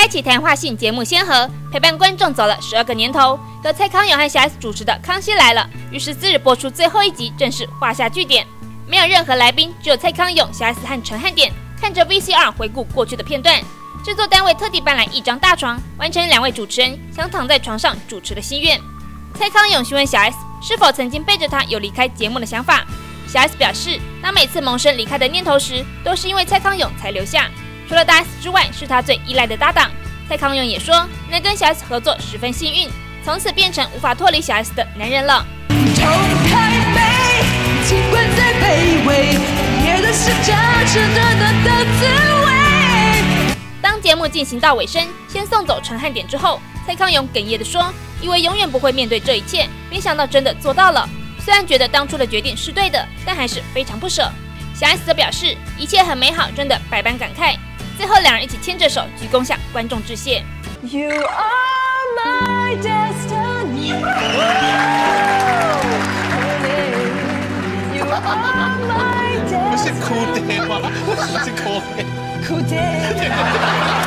开启谈话性节目先河，陪伴观众走了12个年头。由蔡康永和小 S 主持的《康熙来了》于14日播出最后一集，正式画下句点。没有任何来宾，只有蔡康永、小 S 和陈汉典看着 VCR 回顾过去的片段。制作单位特地搬来一张大床，完成2位主持人想躺在床上主持的心愿。蔡康永询问小 S 是否曾经背着他有离开节目的想法，小 S 表示，当每次萌生离开的念头时，都是因为蔡康永才留下。除了大 S 之外，是他最依赖的搭档。蔡康永也说，能跟小 S 合作十分幸运，从此变成无法脱离小 S 的男人了。 痛太美，尽管再卑微，也的是这吃短短的滋味。 当节目进行到尾声，先送走陈汉典之后，蔡康永哽咽地说，以为永远不会面对这一切，没想到真的做到了。虽然觉得当初的决定是对的，但还是非常不舍。小 S 则表示，一切很美好，真的百般感慨。最后，2人一起牵着手鞠躬向观众致谢。 You are my destiny. You are my destiny. 不是哭爹吗？为什么是哭爹？ 哭爹。